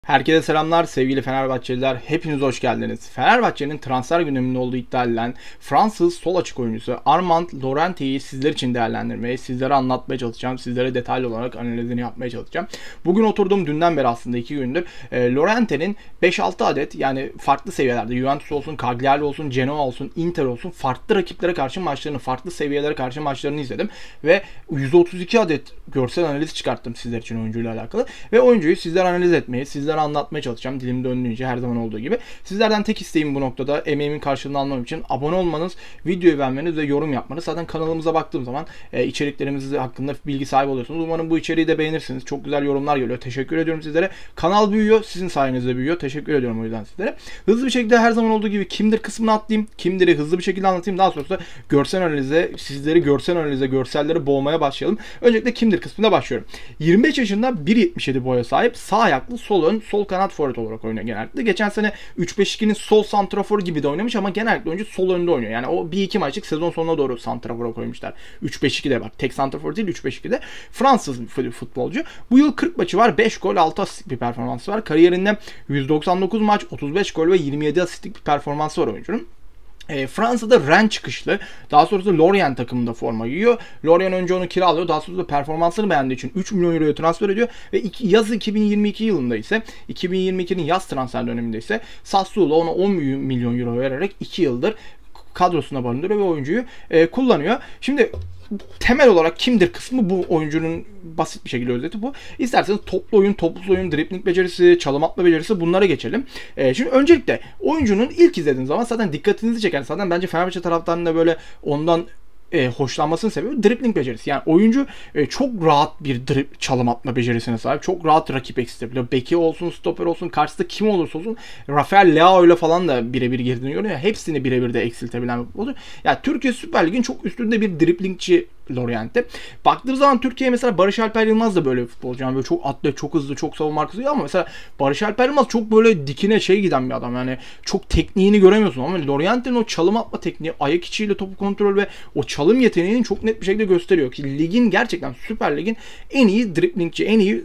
Herkese selamlar sevgili Fenerbahçeliler. Hepiniz hoş geldiniz. Fenerbahçe'nin transfer gündeminde olduğu iddia edilen Fransız sol açık oyuncusu Armand Laurenti'yi sizler için değerlendirmeye, sizlere anlatmaya çalışacağım. Sizlere detaylı olarak analizini yapmaya çalışacağım. Bugün oturdum dünden beri aslında 2 gündür. Laurenti'nin 5-6 adet yani farklı seviyelerde Juventus olsun, Cagliari olsun, Genoa olsun, Inter olsun farklı rakiplere karşı maçlarını, farklı seviyelere karşı maçlarını izledim. Ve 132 adet görsel analiz çıkarttım sizler için oyuncuyla alakalı. Ve oyuncuyu sizler analiz etmeyi, sizlere anlatmaya çalışacağım. Dilim döndüğünce her zaman olduğu gibi. Sizlerden tek isteğim bu noktada emeğimin karşılığını almam için abone olmanız, videoyu beğenmeniz ve yorum yapmanız. Zaten kanalımıza baktığım zaman içeriklerimiz hakkında bilgi sahibi oluyorsunuz. Umarım bu içeriği de beğenirsiniz. Çok güzel yorumlar geliyor. Teşekkür ediyorum sizlere. Kanal büyüyor. Sizin sayenizde büyüyor. Teşekkür ediyorum o yüzden sizlere. Hızlı bir şekilde her zaman olduğu gibi kimdir kısmını atlayayım. Kimdir'i hızlı bir şekilde anlatayım. Daha sonra görsel analize, sizleri görsel analize, görselleri boğmaya başlayalım. Öncelikle kimdir kısmında başlıyorum. 25 yaşında 1.77 boya sahip. Sağ ayaklı, sol ön, sol kanat forvet olarak oynuyor genellikle. Geçen sene 3-5-2'nin sol santrafor gibi de oynamış ama genellikle oyuncu sol önde oynuyor. Yani o 1-2 maçlık sezon sonuna doğru santrafora koymuşlar. 3-5-2'de bak. Tek santrafor değil 3-5-2'de. Fransız futbolcu. Bu yıl 40 maçı var. 5 gol 6 asistlik bir performansı var. Kariyerinde 199 maç 35 gol ve 27 asistlik bir performansı var oyuncunun. Fransa'da Rennes çıkışlı. Daha sonrasında Lorient takımında forma giyiyor. Lorient önce onu kiralıyor. Daha sonra da performansını beğendiği için 3 milyon euroya transfer ediyor. Ve yaz 2022 yılında ise 2022'nin yaz transfer döneminde ise Sassuolo ona 10 milyon euro vererek 2 yıldır kadrosuna barındırıyor ve oyuncuyu kullanıyor. Şimdi temel olarak kimdir kısmı bu oyuncunun basit bir şekilde özeti bu. İsterseniz toplu oyun, topsuz oyun, dribling becerisi, çalım atma becerisi bunlara geçelim. Şimdi öncelikle oyuncunun ilk izlediğiniz zaman zaten dikkatinizi çeken, zaten bence Fenerbahçe taraftarının da böyle ondan hoşlanmasının sebebi dribbling becerisi. Yani oyuncu çok rahat bir çalım atma becerisine sahip. Çok rahat rakip eksiltebiliyor. Beki olsun, stoper olsun, karşısında kim olursa olsun Rafael Leao ile falan da birebir girdiğini görüyor. Hepsini birebir de eksiltebilen bir futbolcu. Yani Türkiye Süper Lig'in çok üstünde bir dribblingçi Lorient'te. Baktığımız zaman Türkiye'ye mesela Barış Alper Yılmaz da böyle bir futbolcu. Yani böyle çok atlet, çok hızlı, çok savunma arkası ama mesela Barış Alper Yılmaz çok böyle dikine giden bir adam. Yani çok tekniğini göremiyorsun ama Lorient'in o çalım atma tekniği, ayak içiyle topu kontrol ve o çalım yeteneğini çok net bir şekilde gösteriyor ki ligin gerçekten Süper Lig'in en iyi dribblingçi, en iyi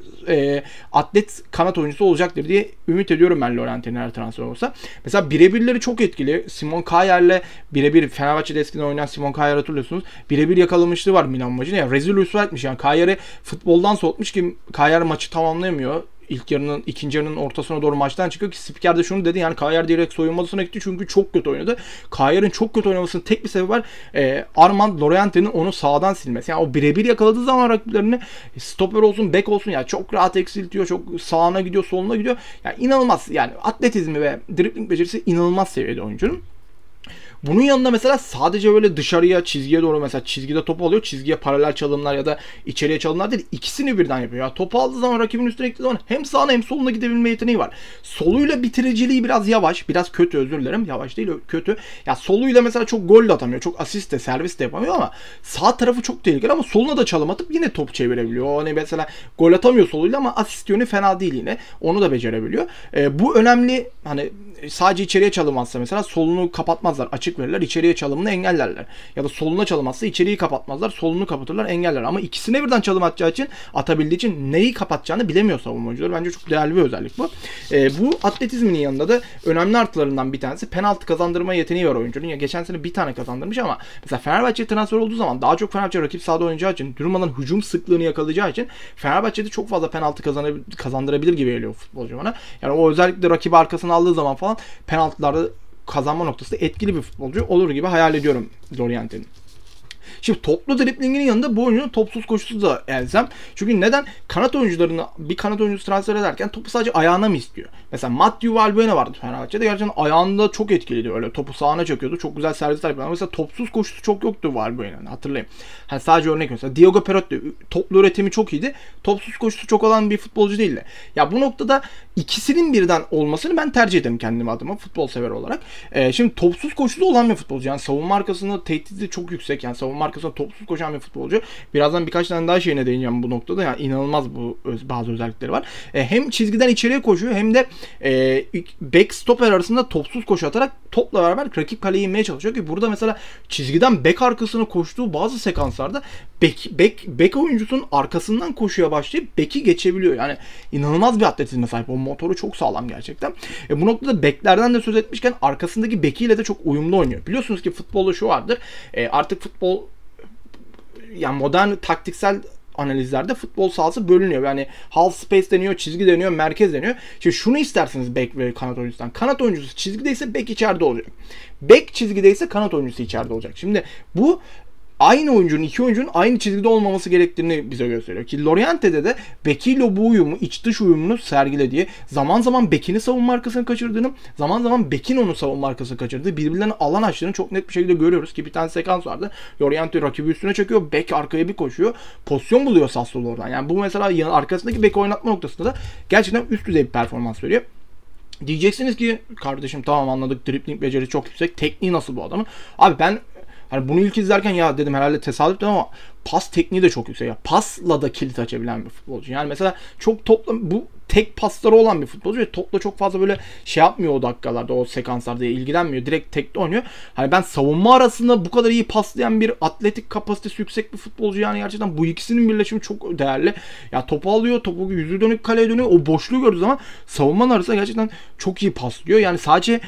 atlet kanat oyuncusu olacaktır diye ümit ediyorum ben Lorient'in her transfer olsa. Mesela birebirleri çok etkili. Simon Kjær'le birebir Fenerbahçe'de eskiden oynayan Simon Kjær hatırlıyorsunuz. Birebir yakalamışlığı var Milan maçında. Yani rezil rüsva etmiş. Yani Kjær'i futboldan soğutmuş ki Kjær maçı tamamlayamıyor. İkinci yarının ortasına doğru maçtan çıkıyor ki spiker de şunu dedi, yani Kjær direkt soyunma odasına gitti çünkü çok kötü oynadı. Kjær'in çok kötü oynamasının tek bir sebebi var. Armand Laurenti'nin onu sağdan silmesi. Yani o birebir yakaladığı zaman rakiplerini stoper olsun, bek olsun yani çok rahat eksiltiyor. Çok sağına gidiyor, soluna gidiyor. Yani inanılmaz. Yani atletizmi ve dribbling becerisi inanılmaz seviyede oyuncunun. Bunun yanında mesela sadece böyle dışarıya, çizgiye doğru mesela çizgide top alıyor. Çizgiye paralel çalımlar ya da içeriye çalımlar değil. İkisini birden yapıyor. Ya topu aldığı zaman, rakibin üstüne gittiği zaman hem sağına hem soluna gidebilme yeteneği var. Soluyla bitiriciliği biraz yavaş. Biraz kötü, özür dilerim. Yavaş değil, kötü. Ya soluyla mesela çok gol de atamıyor. Çok asist de, servis de yapamıyor ama sağ tarafı çok tehlikeli ama soluna da çalım atıp yine top çevirebiliyor. Hani mesela gol atamıyor soluyla ama asist yönü fena değil yine. Onu da becerebiliyor. Bu önemli. Hani sadece içeriye çalım atsa mesela solunu kapatmazlar. Açık verirler. İçeriye çalımını engellerler. Ya da soluna çalım atsa içeriği kapatmazlar. Solunu kapatırlar, engellerler. Ama ikisine birden çalım atacağı için, atabildiği için neyi kapatacağını bilemiyor savunma oyuncuları. Bence çok değerli bir özellik bu. Bu atletizminin yanında da önemli artılarından bir tanesi penaltı kazandırma yeteneği var oyuncunun. Ya geçen sene bir tane kazandırmış ama mesela Fenerbahçe transfer olduğu zaman daha çok Fenerbahçe rakip sahada oynayacağı için, durmadan hücum sıklığını yakalayacağı için Fenerbahçe'de çok fazla penaltı kazandırabilir gibi geliyor futbolcu bana. Yani o özellikle rakibi arkasına aldığı zaman falan penaltılarda kazanma noktasında etkili bir futbolcu olur gibi hayal ediyorum Lorient'in. Şimdi toplu driblinginin yanında bu oyuncunun topsuz koşusu da elzem. Çünkü neden? Kanat oyuncularını, bir kanat oyuncusu transfer ederken topu sadece ayağına mı istiyor? Mesela Mathieu Valbuena vardı Fenerbahçe'de. Gerçekten ayağında çok etkiliydi öyle. Topu sağına çakıyordu. Çok güzel servisler yapıyordu. Mesela topsuz koşusu çok yoktu Valbuena'nın, hatırlayın. Hani sadece örnek mesela Diogo Perotti toplu üretimi çok iyiydi. Topsuz koşusu çok olan bir futbolcu değildi. Ya bu noktada ikisinin birden olmasını ben tercih ederim kendim adıma futbol sever olarak. Şimdi topsuz koşusu olan bir futbolcu. Yani savunma arkasında tehdidi çok yüksek. Yani savunma arkasında topsuz koşan bir futbolcu. Birazdan birkaç tane daha şeyine değineceğim bu noktada. Yani inanılmaz bazı özellikleri var. Hem çizgiden içeriye koşuyor hem de back stoper arasında topsuz koşu atarak topla beraber rakip kaleye inmeye çalışıyor ki burada mesela çizgiden back arkasına koştuğu bazı sekanslarda back oyuncusunun arkasından koşuya başlayıp back'i geçebiliyor. Yani inanılmaz bir atletizme sahip. O motoru çok sağlam gerçekten. Bu noktada beklerden de söz etmişken arkasındaki bekiyle de çok uyumlu oynuyor. Biliyorsunuz ki futbolda şu vardır. Artık futbol, yani modern taktiksel analizlerde futbol sahası bölünüyor. Yani half space deniyor, çizgi deniyor, merkez deniyor. Şimdi şunu istersiniz bek ve kanat oyuncusundan. Kanat oyuncusu çizgideyse bek içeride olacak. Bek çizgideyse kanat oyuncusu içeride olacak. Şimdi bu aynı oyuncunun, iki oyuncunun aynı çizgide olmaması gerektiğini bize gösteriyor. Ki Loriente'de de bekiyle bu uyumu, iç dış uyumunu sergilediği, zaman zaman bekini savunma arkasını kaçırdığını, zaman zaman bekin onu savunma arkasını kaçırdığı, birbirlerine alan açtığını çok net bir şekilde görüyoruz. Ki bir tane sekans vardı. Loriente rakibi üstüne çekiyor, bek arkaya bir koşuyor. Pozisyon buluyor Sassuolo oradan. Yani bu mesela arkasındaki beki oynatma noktasında da gerçekten üst düzey bir performans veriyor. Diyeceksiniz ki kardeşim tamam anladık, dribbling becerisi çok yüksek, tekniği nasıl bu adamın? Abi ben hani bunu ilk izlerken ya dedim herhalde tesadüf dedim ama pas tekniği de çok yüksek. Ya pasla da kilit açabilen bir futbolcu. Yani mesela çok topla, bu tek pasları olan bir futbolcu ve topla çok fazla böyle şey yapmıyor o dakikalarda, o sekanslarda ilgilenmiyor. Direkt tekte oynuyor. Hani ben savunma arasında bu kadar iyi paslayan bir atletik kapasitesi yüksek bir futbolcu, yani gerçekten bu ikisinin birleşimi çok değerli. Ya topu alıyor, topu yüzü dönük kaleye dönüyor. O boşluğu gördüğü zaman savunmanın arasında gerçekten çok iyi paslıyor. Yani sadece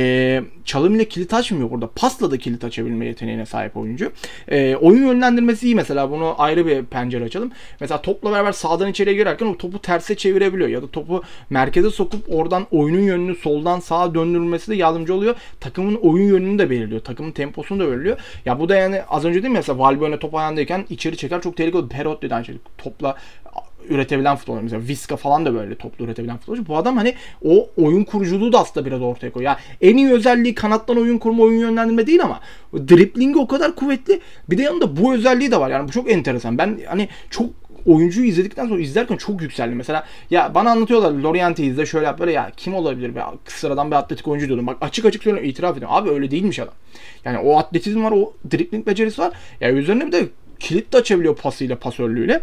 çalım ile kilit açmıyor burada. Pasla da kilit açabilme yeteneğine sahip oyuncu. Oyun yönlendirmesi iyi mesela. Bunu ayrı bir pencere açalım. Mesela topla beraber sağdan içeriye girerken o topu terse çevirebiliyor. Ya da topu merkeze sokup oradan oyunun yönünü soldan sağa döndürülmesi de yardımcı oluyor. Takımın oyun yönünü de belirliyor. Takımın temposunu da belirliyor. Ya bu da yani az önce değil mi mesela Valbuena top ayağındayken içeri çeker, çok tehlikeli. Perotti aynı şey. Topla üretebilen futbolcu. Mesela Visca falan da böyle toplu üretebilen futbolcu. Bu adam hani o oyun kuruculuğu da aslında biraz ortaya koyuyor. Yani en iyi özelliği kanattan oyun kurma, oyun yönlendirme değil ama driblingi o kadar kuvvetli. Bir de yanında bu özelliği de var. Yani bu çok enteresan. Ben hani çok oyuncuyu izledikten sonra izlerken çok yükseldim. Mesela ya bana anlatıyorlar Loriente izle şöyle yap böyle, ya kim olabilir be, sıradan bir atletik oyuncu diyordum. Bak açık açık söylüyorum, itiraf ediyorum. Abi öyle değilmiş adam. Yani o atletizm var, o dribling becerisi var. Ya üzerine bir de kilit de açabiliyor pasıyla, pasörlüğüyle.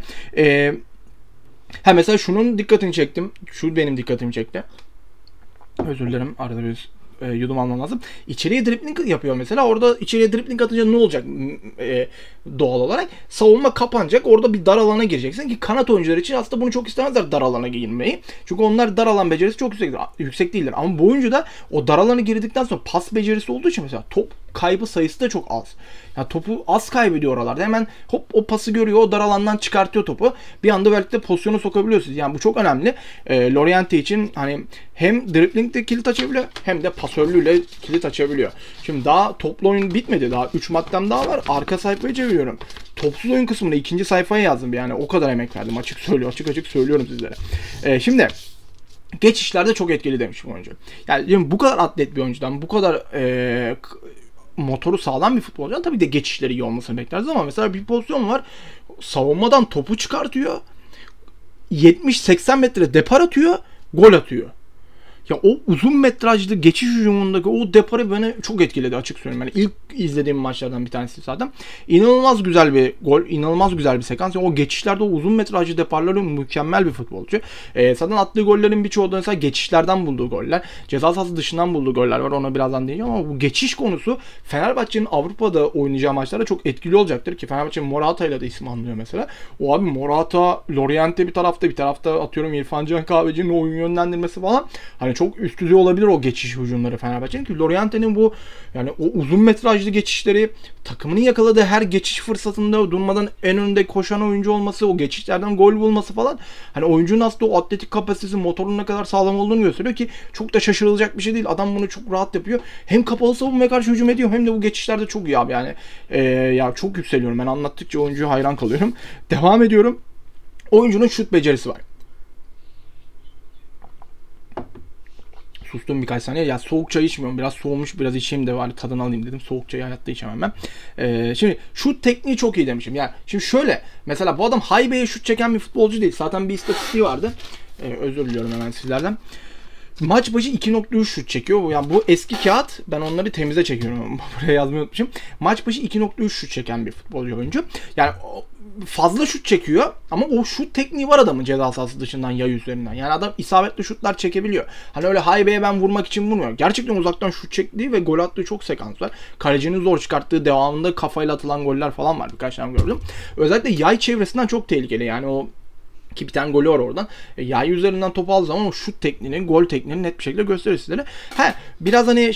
Mesela şunun dikkatini çektim. Şu benim dikkatimi çekti. Özür dilerim. Arada bir yudum almam lazım. İçeriye dribbling yapıyor mesela. Orada içeriye dribbling atınca ne olacak doğal olarak? Savunma kapanacak. Orada bir dar alana gireceksin ki kanat oyuncular için aslında bunu çok istemezler, dar alana girmeyi. Çünkü onlar dar alan becerisi çok yüksek değildir. Ama bu oyuncu da o dar alana girdikten sonra pas becerisi olduğu için mesela top kaybı sayısı da çok az. Ya topu az kaybediyor oralarda. Hemen hop o pası görüyor. O dar alandan çıkartıyor topu. Bir anda belki de pozisyonu sokabiliyorsunuz. Yani bu çok önemli. Loriente için hani hem dribbling'de kilit açabiliyor hem de pasörlüğüyle kilit açabiliyor. Şimdi daha toplu oyun bitmedi. Daha 3 maddem daha var. Arka sayfayı çeviriyorum. Topsuz oyun kısmını ikinci sayfaya yazdım. Yani o kadar emek verdim. Açık söylüyorum sizlere. Şimdi geçişlerde çok etkili demişim oyuncu. Yani bu kadar atlet bir oyuncudan, bu kadar motoru sağlam bir futbolcudan tabii de geçişleri iyi olmasını bekleriz ama mesela bir pozisyon var. Savunmadan topu çıkartıyor. 70-80 metre depar atıyor. Gol atıyor. Ya o uzun metrajlı geçiş hücumundaki o deparı beni çok etkiledi, açık söyleyeyim. Yani ilk izlediğim maçlardan bir tanesi zaten. İnanılmaz güzel bir gol, inanılmaz güzel bir sekans. Yani o geçişlerde o uzun metrajlı deparları mükemmel bir futbolcu. Zaten attığı gollerin birçoğu da mesela geçişlerden bulduğu goller. Ceza sahası dışından bulduğu goller var. Ona birazdan değineceğim ama bu geçiş konusu Fenerbahçe'nin Avrupa'da oynayacağı maçlarda çok etkili olacaktır ki Fenerbahçe Morata ile de isim anlıyor mesela. O abi Morata, Loriente bir tarafta atıyorum İrfan Can Kahveci'nin oyun yönlendirmesi falan. Hani çok üst düzey olabilir o geçiş hücumları Fenerbahçe'nin ki Loriente'nin bu yani o uzun metrajlı geçişleri, takımının yakaladığı her geçiş fırsatında durmadan en önde koşan oyuncu olması, o geçişlerden gol bulması falan, hani oyuncunun aslında o atletik kapasitesi, motorun ne kadar sağlam olduğunu gösteriyor ki çok da şaşırılacak bir şey değil. Adam bunu çok rahat yapıyor. Hem kapalı savunmaya karşı hücum ediyor hem de bu geçişlerde çok iyi abi yani. Ya çok yükseliyorum. Ben anlattıkça oyuncuya hayran kalıyorum. Devam ediyorum. Oyuncunun şut becerisi var. Sustum birkaç saniye. Ya soğuk çay içmiyorum. Biraz soğumuş, biraz içeyim de var, tadını alayım dedim. Soğuk çayı hayatta içemem ben. Şimdi şut tekniği çok iyi demişim. Yani şimdi şöyle. Mesela bu adam haybeye şut çeken bir futbolcu değil. Zaten bir istatistiği vardı. Özür diliyorum hemen sizlerden. Maç başı 2.3 şut çekiyor. Yani bu eski kağıt. Ben onları temize çekiyorum. Buraya yazmayı unutmuşum. Maç başı 2.3 şut çeken bir futbolcu oyuncu. Yani fazla şut çekiyor ama o şut tekniği var adamın ceza sahası dışından, yay üzerinden. Yani adam isabetli şutlar çekebiliyor. Hani öyle haybeye ben vurmak için vurmuyor. Gerçekten uzaktan şut çektiği ve gol attığı çok sekans var. Kalecinin zor çıkarttığı, devamında kafayla atılan goller falan var. Birkaç tane gördüm. Özellikle yay çevresinden çok tehlikeli. Yani o Ki bir tane golü var oradan. Yay üzerinden topu aldığı zaman o şut tekniğini, gol tekniğini net bir şekilde gösterir sizlere. Biraz hani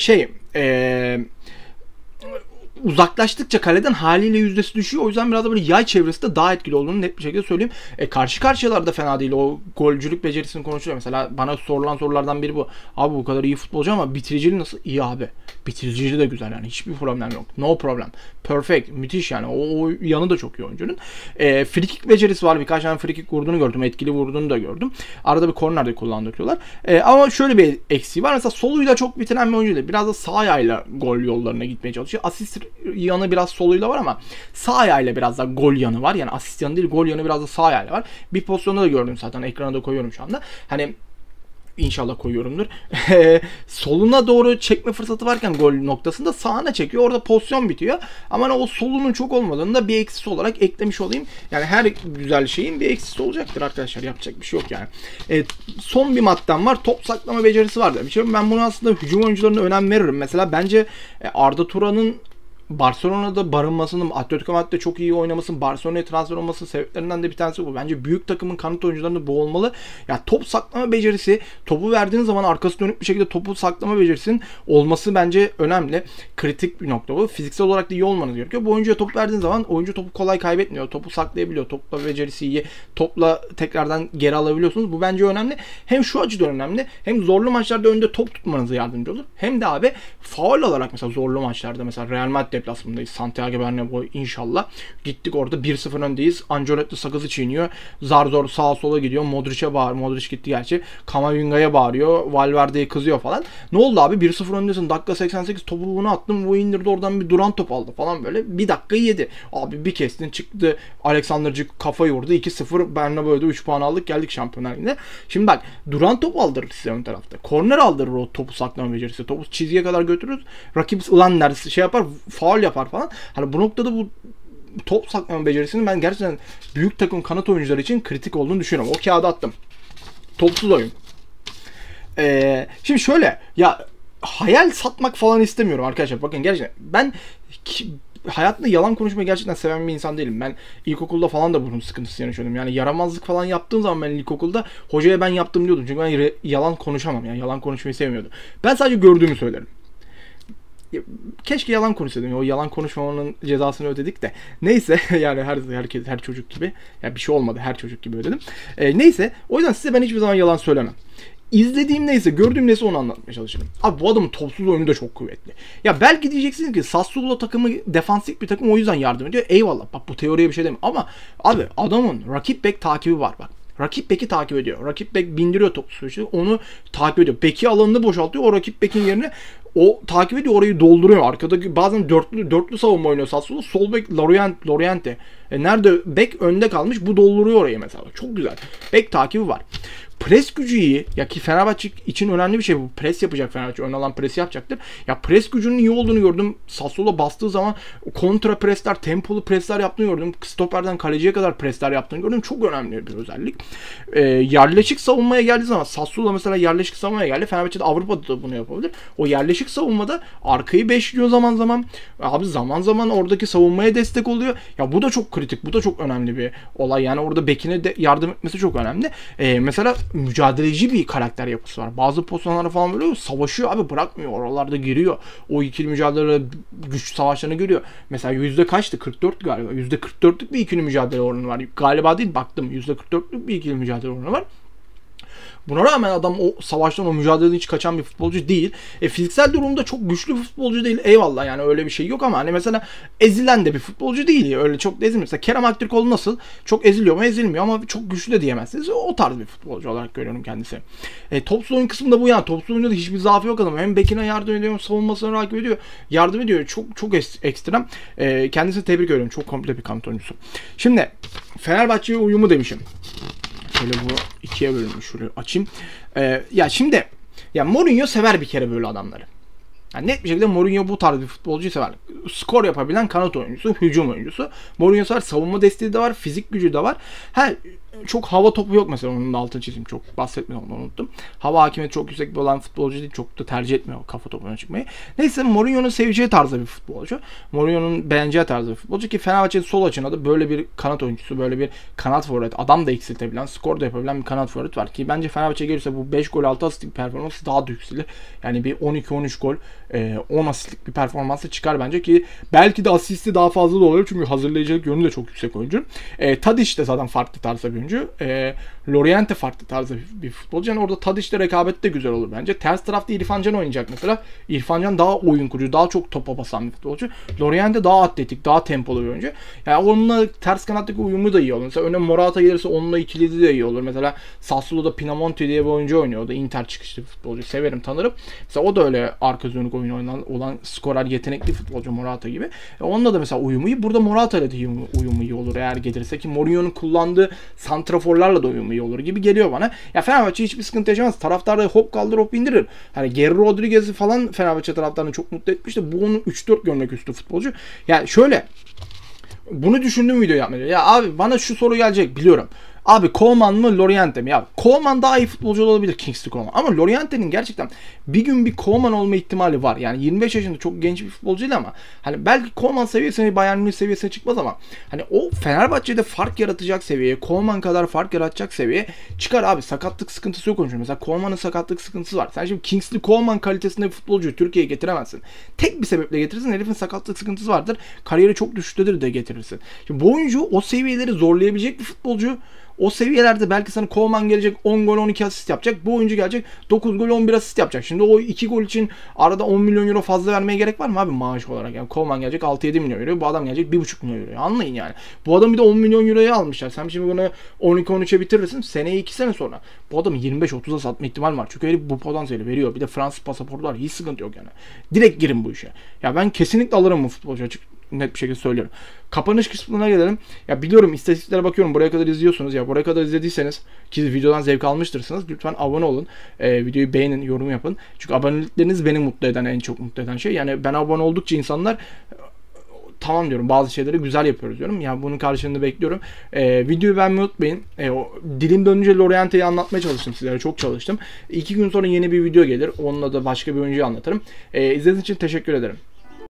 uzaklaştıkça kaleden haliyle yüzdesi düşüyor. O yüzden biraz da böyle yay çevresi de daha etkili olduğunu net bir şekilde söyleyeyim. Karşı karşıyalarda fena değil. O golcülük becerisini konuşuyor. Mesela bana sorulan sorulardan biri bu. Abi bu kadar iyi futbolcu ama bitiriciliği nasıl? İyi abi. Bitiriciliği de güzel yani. Hiçbir problem yok. No problem. Perfect. Müthiş yani. O yanı da çok iyi oyuncunun. Free kick becerisi var. Birkaç tane free kick vurduğunu gördüm. Etkili vurduğunu da gördüm. Arada bir kornerde kullandırıyorlar. Ama şöyle bir eksiği var. Mesela soluyla çok bitiren bir oyuncu değil. Biraz da sağ ayağıyla gol yollarına gitmeye çalışıyor. Asist yanı biraz soluyla var ama sağ ayağıyla biraz da gol yanı var. Yani asist yanı değil, gol yanı biraz da sağ ayağıyla var. Bir pozisyonda da gördüm zaten. Ekrana da koyuyorum şu anda. Hani İnşallah koyuyorumdur. Soluna doğru çekme fırsatı varken gol noktasında sağına çekiyor. Orada pozisyon bitiyor. Ama o solunun çok olmadığını da bir eksisi olarak eklemiş olayım. Yani her güzel şeyin bir eksisi olacaktır arkadaşlar. Yapacak bir şey yok yani. Son bir maddem var. Top saklama becerisi var demişim. Ben bunu aslında hücum oyuncularına önem veririm. Mesela bence Arda Turan'ın Barcelona'da barınmasının, Atletico Madrid'de çok iyi oynamasının, Barcelona'ya transfer olmasının sebeplerinden de bir tanesi bu. Bence büyük takımın kanat oyuncularında bu olmalı. Ya top saklama becerisi, topu verdiğin zaman arkası dönük bir şekilde topu saklama becerisinin olması bence önemli. Kritik bir nokta bu. Fiziksel olarak da iyi olmanız gerekiyor. Bu oyuncuya top verdiğin zaman oyuncu topu kolay kaybetmiyor. Topu saklayabiliyor. Topla becerisi iyi. Topla tekrardan geri alabiliyorsunuz. Bu bence önemli. Hem şu açıdan önemli. Hem zorlu maçlarda önde top tutmanıza yardımcı olur. Hem de abi faul olarak mesela zorlu maçlarda mesela Real Madrid deplasmanındayız. Santiago Bernabéu inşallah. Gittik orada 1-0 öndeyiz. Ancelotti sakızı çiğniyor. Zar zor sağa sola gidiyor. Modric'e bağırıyor. Modric gitti gerçi. Kamavinga'ya bağırıyor. Valverde'ye kızıyor falan. Ne oldu abi? 1-0 öndesin. Dakika 88 topu bunu attım. Bu indirdi oradan bir duran top aldı falan böyle. Bir dakikayı yedi. Abi bir kestin çıktı. Alexandercık kafayı vurdu. 2-0 Bernabéu'da 3 puan aldık. Geldik Şampiyonlar Ligi'ne. Şimdi bak duran top aldırır size ön tarafta. Korner aldırır o topu saklama becerisi. Topu çizgiye kadar götürür. Rakip ulan der şey yapar. Faul yapar falan. Hani bu noktada bu top saklama becerisinin ben gerçekten büyük takım kanat oyuncuları için kritik olduğunu düşünüyorum. O kağıda attım. Topsuz oyun. Şimdi şöyle ya hayal satmak falan istemiyorum arkadaşlar. Bakın gerçekten ben hayatımda yalan konuşmayı gerçekten seven bir insan değilim. Ben ilkokulda falan da bunun sıkıntısını yaşıyordum. Yani yaramazlık falan yaptığım zaman ben ilkokulda hocaya ben yaptım diyordum. Çünkü ben yalan konuşamam. Yani yalan konuşmayı sevmiyordum. Ben sadece gördüğümü söylerim. Keşke yalan konuşsaydım. O yalan konuşmamanın cezasını ödedik de. Neyse yani her çocuk gibi. Ya bir şey olmadı. Her çocuk gibi ödedim. Neyse. O yüzden size ben hiçbir zaman yalan söylemem. İzlediğim neyse, gördüğüm neyse onu anlatmaya çalışırım. Abi bu adamın topsuz oyunu da çok kuvvetli. Ya belki diyeceksiniz ki Sassuolo takımı defansif bir takım o yüzden yardım ediyor. Eyvallah. Bak bu teoriye bir şey demiyorum. Ama abi adamın rakip bek takibi var bak. Rakip beki takip ediyor. Rakip bek bindiriyor topu sürekli. Onu takip ediyor. Beki alanını boşaltıyor. O rakip bekin yerine o takip ediyor. Orayı dolduruyor. Arkadaki bazen dörtlü savunma oynuyor Sassuolo. Sol bek Loriente. Nerede bek önde kalmış. Bu dolduruyor orayı mesela. Çok güzel. Bek takibi var. Pres gücü iyi. Ya ki Fenerbahçe için önemli bir şey bu. Pres yapacak Fenerbahçe. Ön alan presi yapacaktır. Ya pres gücünün iyi olduğunu gördüm. Sassuolo bastığı zaman kontra presler, tempolu presler yaptığını gördüm. Stoperden kaleciye kadar presler yaptığını gördüm. Çok önemli bir özellik. Yerleşik savunmaya geldiği zaman Sassuolo mesela yerleşik savunmaya geldi. Fenerbahçe de Avrupa'da da bunu yapabilir. O yerleşik savunmada arkayı beşliyor zaman zaman. Abi zaman zaman oradaki savunmaya destek oluyor. Ya bu da çok kritik. Bu da çok önemli bir olay. Yani orada bekine de yardım etmesi çok önemli. Mesela mücadeleci bir karakter yapısı var. Bazı pozisyonlarda falan böyle savaşıyor abi bırakmıyor. Oralarda giriyor. O ikili mücadele güç savaşlarına giriyor. Mesela yüzde kaçtı? 44 galiba. %44'lük bir ikili mücadele oranı var. Galiba değil baktım. %44'lük bir ikili mücadele oranı var. Buna rağmen adam o savaştan o mücadeleden hiç kaçan bir futbolcu değil. Fiziksel durumda çok güçlü bir futbolcu değil. Eyvallah yani öyle bir şey yok ama hani mesela ezilen de bir futbolcu değil. Öyle çok da ezilmiyor. Mesela Kerem Aktürkoğlu nasıl? Çok eziliyor mu? Ezilmiyor ama çok güçlü de diyemezsiniz. O tarz bir futbolcu olarak görüyorum kendisi. Topsuz oyun kısmında bu yani. Topsuz oyunda da hiçbir zaafı yok adam. Hem bekine yardım ediyor hem savunmasına rakip ediyor. Yardım ediyor. Çok ekstrem. Kendisini tebrik ediyorum. Çok komple bir kanat oyuncusu. Şimdi Fenerbahçe'ye uyumu demişim. Şöyle bu ikiye bölünmüş. Şurayı açayım. Ya şimdi ya Mourinho sever bir kere böyle adamları. Yani net bir şekilde Mourinho bu tarz bir futbolcuyu sever. Skor yapabilen kanat oyuncusu, hücum oyuncusu. Mourinho sever, savunma desteği de var, fizik gücü de var. Çok hava topu yok mesela, onun da altını çizeyim. Çok bahsetmedim, onu unuttum. Hava hakimiyeti çok yüksek bir olan futbolcu değil. Çok da tercih etmiyor kafa topuna çıkmayı. Neyse, Mourinho'nun seveceği tarzda bir futbolcu. Mourinho'nun beğeneceği tarzda bir futbolcu ki Fenerbahçe'nin sol açığında da böyle bir kanat oyuncusu, böyle bir kanat forvet, adam da eksiltebilen, skor da yapabilen bir kanat forvet var ki bence Fenerbahçe gelirse bu 5 gol 6 asistlik performansı daha da yükselir. Yani bir 12-13 gol 10 asistlik bir performansı çıkar bence ki belki de asisti daha fazla da olabilir çünkü hazırlayıcılık yönü de çok yüksek oyuncu. Tadic de zaten farklı tarzda bir oyuncu. Loriente farklı tarzda bir futbolcu. Yani orada Tadic'le rekabet de güzel olur bence. Ters tarafta İrfan Can oynayacak mesela. İrfan Can daha oyun kurucu, daha çok topa basan bir futbolcu. Loriente daha atletik, daha tempolu bir oyuncu. Yani onunla ters kanattaki uyumu da iyi olur. Mesela öne Morata gelirse onunla ikilisi de iyi olur. Mesela Sassuolo'da Pinamonti diye bir oyuncu oynuyor. O da Inter çıkışlı bir futbolcu. Severim, tanırım. Mesela o da öyle arka dönük oyun olan skorer, yetenekli futbolcu Morata gibi. Onunla da mesela uyumu iyi. Burada Morata ile de uyumu iyi olur eğer gelirse ki Mourinho'nun kullandığı santraforlarla da uyumu iyi olur gibi geliyor bana. Ya Fenerbahçe hiçbir sıkıntı yaşamaz. Taraftar da hop kaldır hop indirir. Hani Geri Rodriguez'i falan Fenerbahçe taraftarını çok mutlu etmişti. Bu onun 3-4 gömlek üstü futbolcu. Yani şöyle, bunu düşündüğüm video yapmaya. Ya abi bana şu soru gelecek biliyorum. Abi Koeman mı Loriente mi? Ya Koeman daha iyi futbolcu olabilir, Kingsley Coman. Ama Loriente'nin gerçekten bir gün bir Koeman olma ihtimali var. Yani 25 yaşında çok genç bir futbolcuydu ama hani belki Koeman seviyesine, Bayern Münih seviyesine çıkmaz ama hani o Fenerbahçe'de fark yaratacak seviyeye, Koeman kadar fark yaratacak seviyeye çıkar abi. Sakatlık sıkıntısı yok oyuncu. Mesela Koeman'ın sakatlık sıkıntısı var. Sen şimdi Kingsley Coman kalitesinde bir futbolcuyu Türkiye'ye getiremezsin. Tek bir sebeple getirirsin. Herifin sakatlık sıkıntısı vardır. Kariyeri çok düşüktedir de getirirsin. Şimdi bu oyuncu o seviyeleri zorlayabilecek bir futbolcu. O seviyelerde belki sana Koeman gelecek 10 gol 12 asist yapacak. Bu oyuncu gelecek 9 gol 11 asist yapacak. Şimdi o 2 gol için arada 10 milyon euro fazla vermeye gerek var mı abi maaş olarak? Yani Koeman gelecek 6-7 milyon euro. Bu adam gelecek 1,5 milyon euro. Anlayın yani. Bu adamı bir de 10 milyon euroya almışlar. Sen şimdi bunu 12-13'e bitirirsin. Seneye 2 sene sonra. Bu adamı 25-30'a satma ihtimal var. Çünkü herif bu potansiyeli veriyor. Bir de Fransız pasaportu var. Hiç sıkıntı yok yani. Direkt girin bu işe. Ya ben kesinlikle alırım bu futbolcu, açık net bir şekilde söylüyorum. Kapanış kısmına gelelim. Ya biliyorum, istatistiklere bakıyorum. Buraya kadar izliyorsunuz. Ya buraya kadar izlediyseniz ki videodan zevk almıştırsınız. Lütfen abone olun. Videoyu beğenin, yorum yapın. Çünkü abonelikleriniz beni mutlu eden, en çok mutlu eden şey. Yani ben abone oldukça insanlar tamam diyorum, bazı şeyleri güzel yapıyoruz diyorum. Yani bunun karşılığını bekliyorum. Videoyu beğenmeyi unutmayın. Dilim dönünce Loriente'yi anlatmaya çalıştım sizlere. Çok çalıştım. 2 gün sonra yeni bir video gelir. Onunla da başka bir oyuncuyu anlatırım. İzlediğiniz için teşekkür ederim.